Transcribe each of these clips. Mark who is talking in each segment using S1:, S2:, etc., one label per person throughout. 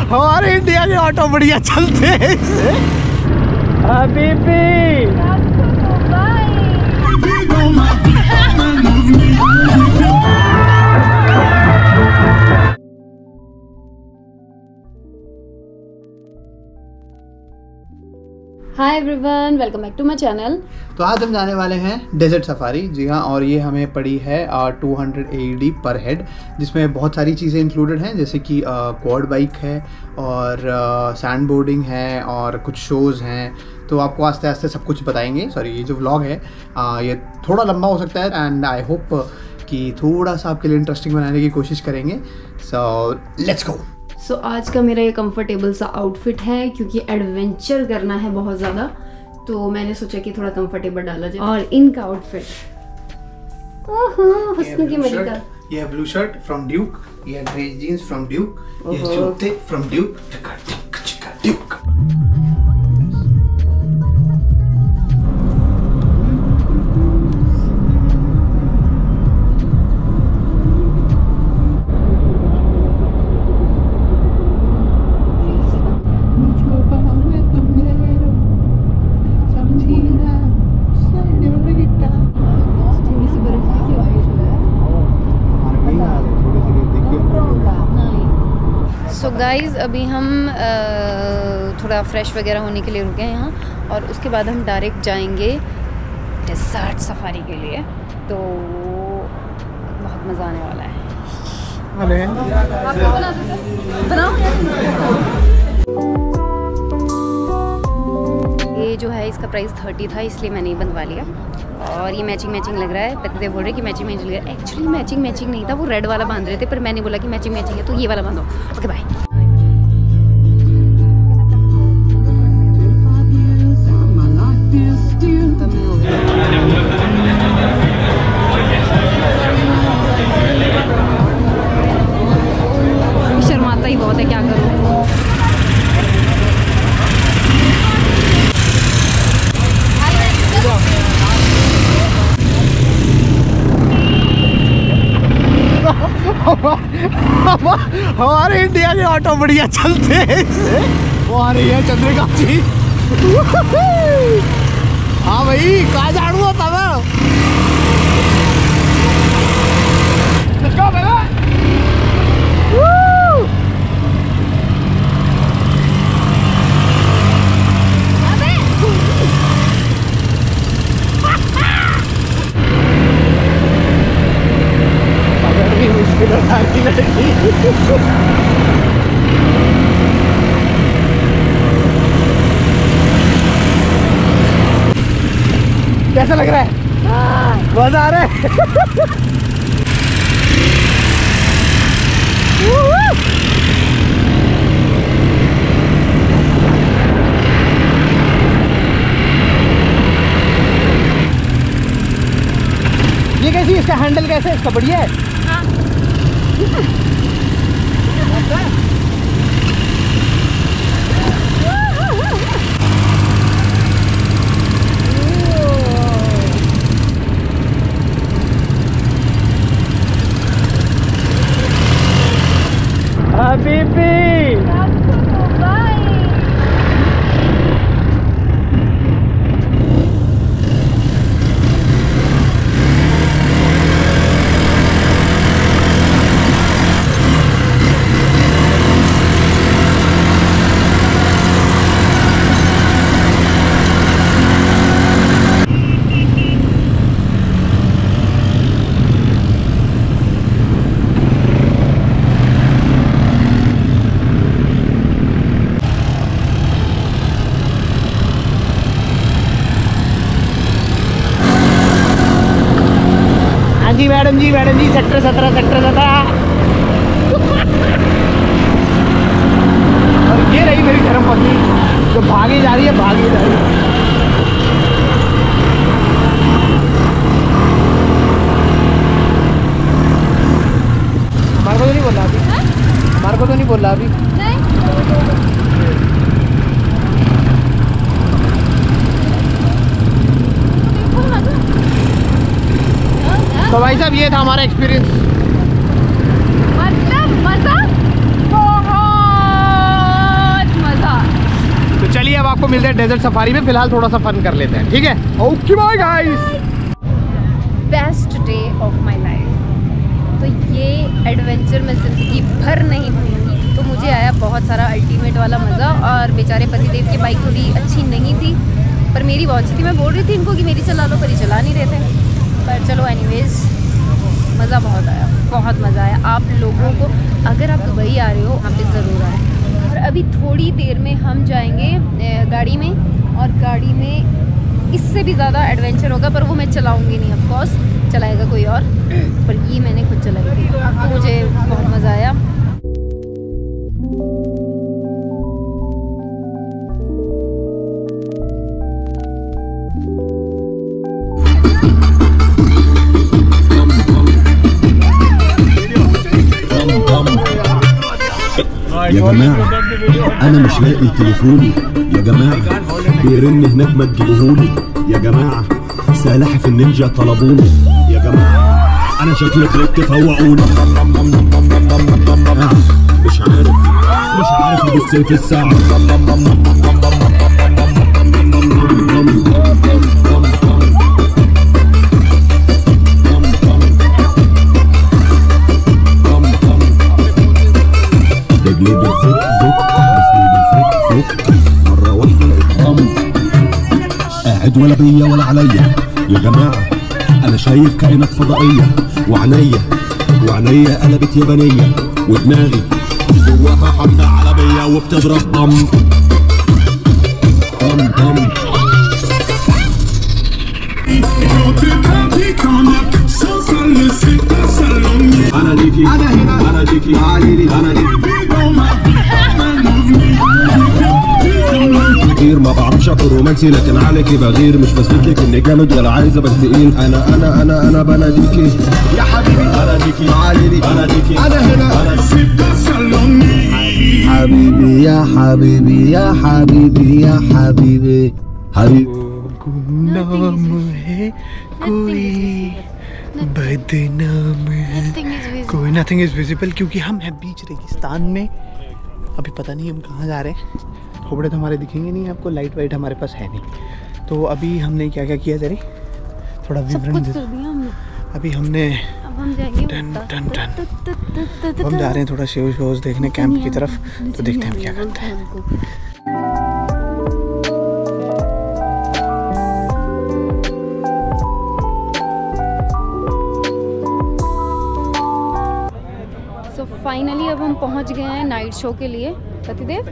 S1: हमारे इंडिया के ऑटो बढ़िया चलते हैं इससे।
S2: Hi everyone, welcome back to my channel.
S1: तो आज हम जाने वाले हैं डेजर्ट सफारी। जी हाँ, और ये हमें पड़ी है 200 AED पर हेड, जिसमें बहुत सारी चीज़ें इंक्लूडेड हैं, जैसे कि क्वाड बाइक है और सैंड बोर्डिंग है और कुछ शोज़ हैं। तो आपको आस्ते आस्ते सब कुछ बताएंगे। सॉरी, ये जो व्लॉग है ये थोड़ा लंबा हो सकता है एंड आई होप कि थोड़ा सा आपके लिए इंटरेस्टिंग बनाने की कोशिश करेंगे। So let's go.
S2: सो आज का मेरा ये कंफर्टेबल सा आउटफिट है, क्योंकि एडवेंचर करना है बहुत ज़्यादा, तो मैंने सोचा कि थोड़ा कंफर्टेबल डाला जाए। और इनका आउटफिट हुस्न की मलिका।
S1: ये ब्लू शर्ट फ्रॉम ड्यूक, ये ग्रे जीन्स फ्रॉम ड्यूक, ये जूते फ्रॉम ड्यूक।
S2: सो गाइज़, अभी हम थोड़ा फ्रेश वगैरह होने के लिए रुके हैं यहाँ, और उसके बाद हम डायरेक्ट जाएंगे डेजर्ट सफारी के लिए। तो बहुत मज़ा आने वाला है। ये जो है इसका प्राइस 30 था, इसलिए मैंने बनवा लिया। और ये मैचिंग लग रहा है। पतिदेव बोल रहे कि मैचिंग लग रहा है। एक्चुअली मैचिंग नहीं था, वो रेड वाला बांध रहे थे, पर मैंने बोला कि मैचिंग है तो ये वाला बांधो। Okay bye. शर्माता ही बहुत है, क्या करूँ।
S1: हमारे इंडिया के ऑटो बढ़िया चलते हैं इससे। वो आ रही है चंद्रिका जी। हाँ भाई, कहाँ जाड़ू होता है। कैसा लग रहा है? मजा आ रहा है। ये कैसी, इसका हैंडल कैसे है? इसका बढ़िया है। मैडम जी सेक्टर 17 और ये रही मेरी धर्मपत्नी जो भागी जा रही है। हमारे को तो नहीं बोला अभी, तो भाई साहब ये था हमारा एक्सपीरियंस। मतलब मजा बहुत। आपको मिलते हैं डेजर्ट सफारी में। फिलहाल थोड़ा सा फन कर लेते हैं, ठीक है? Okay bye guys.
S2: Best day of my life. तो ये एडवेंचर मैं ज़िंदगी भर नहीं भूलूंगी। तो मुझे आया बहुत सारा अल्टीमेट वाला मज़ा। और बेचारे पतिदेव की बाइक थोड़ी अच्छी नहीं थी, पर मेरी बहुत अच्छी थी। मैं बोल रही थी इनको कि मेरी चला लो, पर ये चला नहीं रहे थे। पर चलो एनीवेज, मज़ा बहुत आया, बहुत मज़ा आया। आप लोगों को अगर आप दुबई आ रहे हो वहाँ पे ज़रूर आए। और अभी थोड़ी देर में हम जाएंगे गाड़ी में, और गाड़ी में इससे भी ज़्यादा एडवेंचर होगा, पर वो मैं चलाऊंगी नहीं, ऑफ कोर्स चलाएगा कोई और, पर ये मैंने खुद चलाई थी। तो मुझे बहुत मज़ा आया।
S3: يا جماعة أنا مش لاقي تليفوني، يا جماعة بيرن هناك ما تجيبوهولي، يا جماعة سلاحف النينجا طلبوني، يا جماعة أنا شكلي غلطت فوقوني. مش عارف أبص في الساعة. رجلي بتزق مرة واحدة اتضم، قاعد ولا بيا ولا عليا، يا جماعة أنا شايف كائنات فضائية، وعينيا قلبت يابانية، ودماغي جواها حملة عربية وبتضرب ضم ضم ضم. أنا ليكي أنا ليكي أنا ليكي كتير ما بعرفش اكون رومانسي، لكن عليكي بغير، مش بثبت لك اني جامد ولا عايز ابقى تقيل. انا بناديكي يا حبيبي، بناديكي تعالي انا ليكي انا هنا انا حبيبي يا حبيبي يا حبيبي يا حبيبي حبيبي
S1: गुमनाम है कोई बदनाम है कोई, नथिंग इज विजिबल, क्योंकि हम हैं बीच रेगिस्तान में। अभी पता नहीं हम कहाँ जा रहे हैं। खोपड़े तो हमारे दिखेंगे नहीं आपको, लाइट वाइट हमारे पास है नहीं। तो अभी हमने क्या क्या किया जरा थोड़ा विवरण दे। अभी हमने हम जा रहे हैं थोड़ा शोज देखने कैंप की तरफ, तो देखते हैं हम क्या करते हैं।
S2: फाइनली अब हम पहुंच गए हैं नाइट शो के लिए। पतिदेव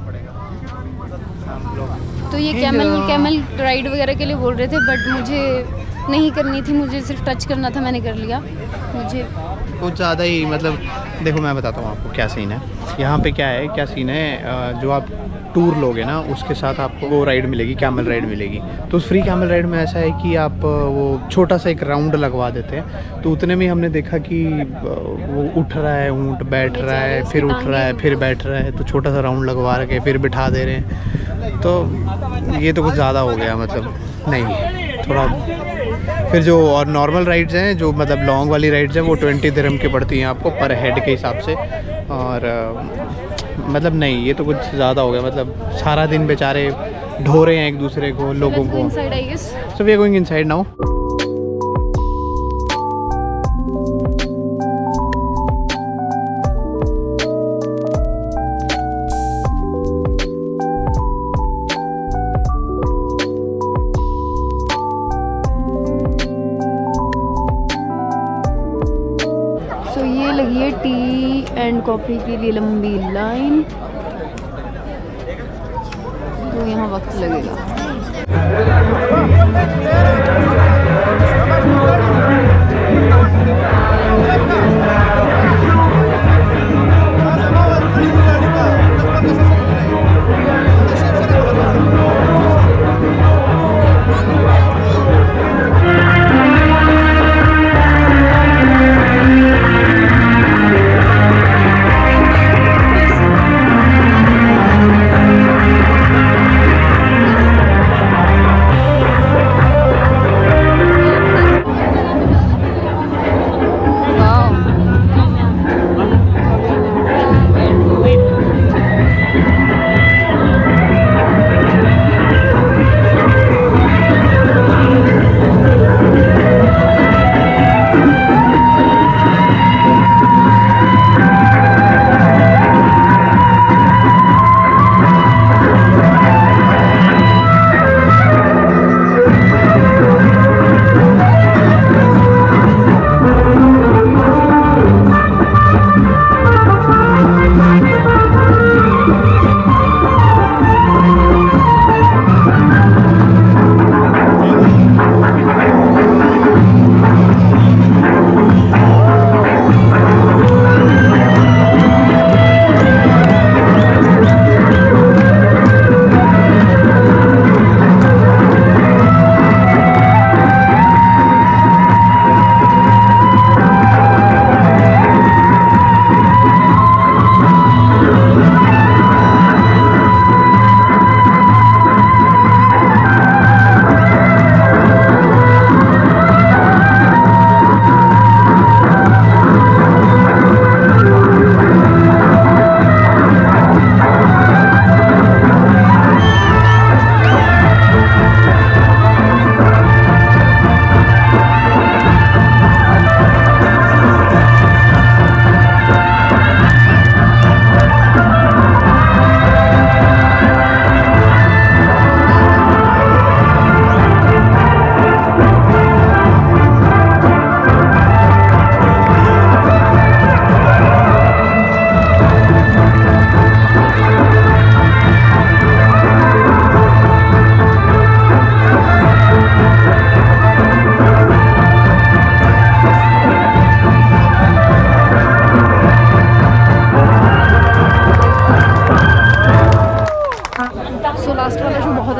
S2: तो ये कैमल राइड वगैरह के लिए बोल रहे थे, बट मुझे नहीं करनी थी, मुझे सिर्फ टच करना था, मैंने कर लिया। मुझे
S1: कुछ ज़्यादा ही मतलब देखो मैं बताता हूँ आपको क्या सीन है यहाँ पे। क्या सीन है, जो आप टूर लोगे ना उसके साथ आपको वो राइड मिलेगी, कैमल राइड मिलेगी। तो उस फ्री कैमल राइड में ऐसा है कि आप वो छोटा सा एक राउंड लगवा देते हैं। तो उतने में हमने देखा कि वो उठ रहा है ऊँट, बैठ रहा है, फिर उठ रहा है, फिर बैठ रहा है। तो छोटा सा राउंड लगवा के फिर बिठा दे रहे हैं। तो ये तो कुछ ज़्यादा हो गया, मतलब नहीं थोड़ा। फिर जो और नॉर्मल राइड्स हैं, जो मतलब लॉन्ग वाली राइड्स हैं, वो 20 दिरहम की पड़ती हैं आपको पर हेड के हिसाब से। और मतलब नहीं, ये तो कुछ ज़्यादा हो गया। मतलब सारा दिन बेचारे ढो रहे हैं एक दूसरे को, लोगों को। So we are going inside now.
S2: लगी है टी एंड कॉफ़ी के लिए लंबी लाइन, तो यहाँ वक्त लगेगा।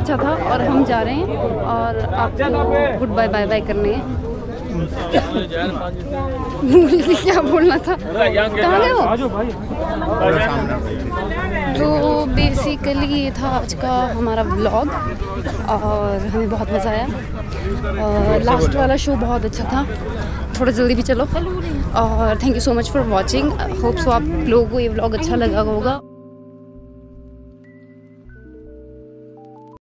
S2: अच्छा था और हम जा रहे हैं और आपको गुड बाय बाय बाय करने हैं। क्या बोलना था, कहाँ गए हो? तो बेसिकली ये था आज का हमारा व्लॉग और हमें बहुत मज़ा आया। लास्ट वाला शो बहुत अच्छा था, थोड़ा जल्दी भी चलो। और thank you so much for watching. Hope so आप लोगों को ये व्लॉग अच्छा लगा होगा।